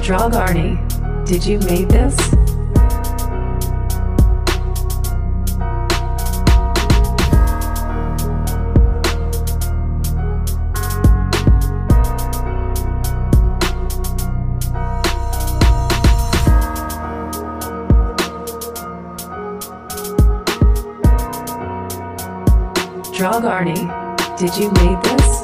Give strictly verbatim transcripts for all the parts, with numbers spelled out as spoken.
Drogarni, did you make this? Drogarni, did you make this?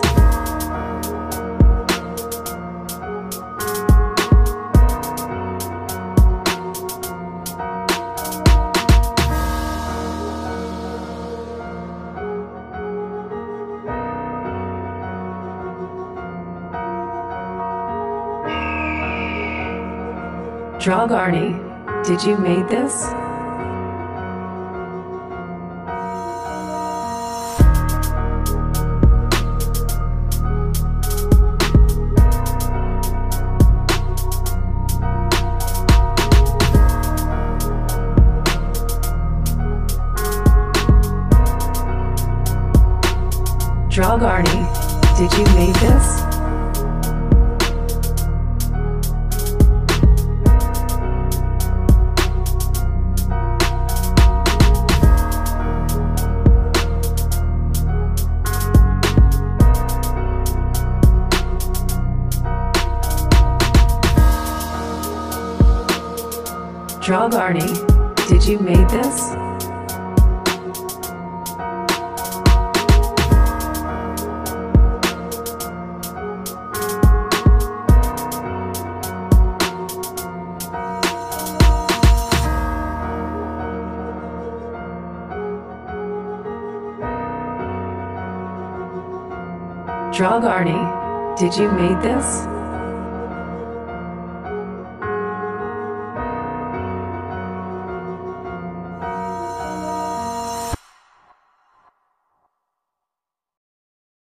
Drogarni, did you make this? Drogarni, did you make this? Drogarni, did you make this? Drogarni, did you make this?